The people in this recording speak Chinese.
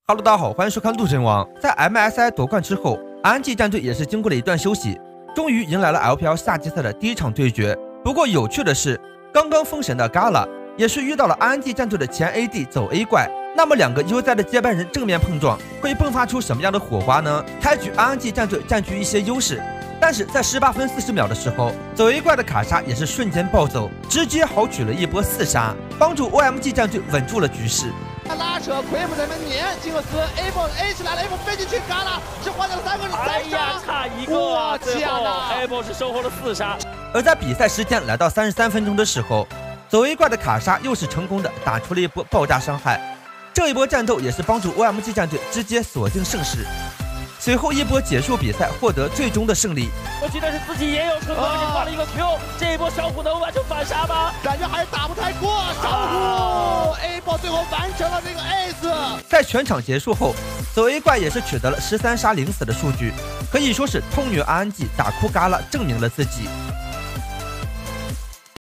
Hello， 大家好，欢迎收看陆神王。在 MSI 夺冠之后，RNG 战队也是经过了一段休息，终于迎来了 LPL 夏季赛的第一场对决。不过有趣的是，刚刚封神的 Gala 也是遇到了 RNG 战队的前 AD 走 A 怪。那么两个 UZ 的接班人正面碰撞，会迸发出什么样的火花呢？开局 RNG 战队占据一些优势，但是在18分40秒的时候，走 A 怪的卡莎也是瞬间暴走，直接豪取了一波4杀，帮助 OMG 战队稳住了局势。 他拉扯，奎姆在那边撵金克斯 ，A 波 A 起来了 ，A 波飞进去，嘎啦，只换掉了3个人，3杀， 差一个啊！最后 A 波是收获了4杀。 而在比赛时间来到33分钟的时候，走 A 怪的卡莎又是成功的打出了一波爆炸伤害，这一波战斗也是帮助 OMG 战队直接锁定胜势。 随后一波结束比赛，获得最终的胜利。 我记得是自己也有成功，而且画了一个 Q。这一波小虎能完成反杀吗？ 感觉还是打不太过小虎。A 波最后完成了这个 Ace。 在全场结束后，走 A 怪也是取得了13杀0死的数据，可以说是痛虐 RNG 打哭嘎啦，证明了自己。